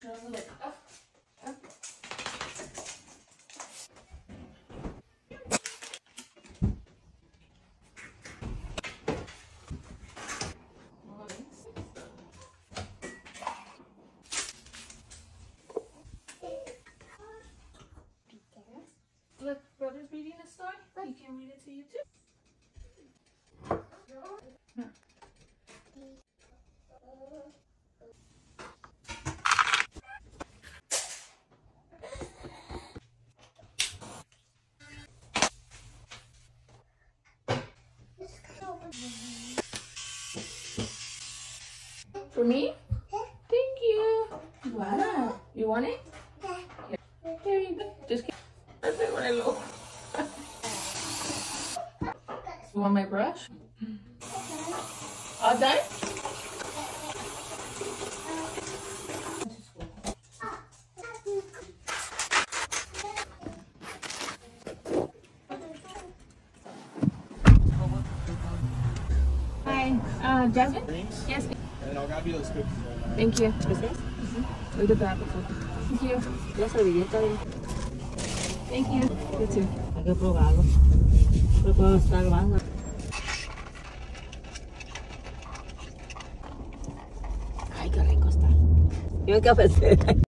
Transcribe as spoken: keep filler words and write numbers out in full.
Look, brother's reading a story. He can read it to you too. For me? Thank you. Wow. You want it? Here, Here you go. Just keep it. You want my brush? All done? Hi, uh, Jasmine? Drinks? Yes. And I'll grab you those cookies. Thank you. Mm-hmm. Look at that. Thank you. Thank you. You too. Hay que probarlo. Pero puedo estar grabando. Ay, qué rico está. Yo me quedo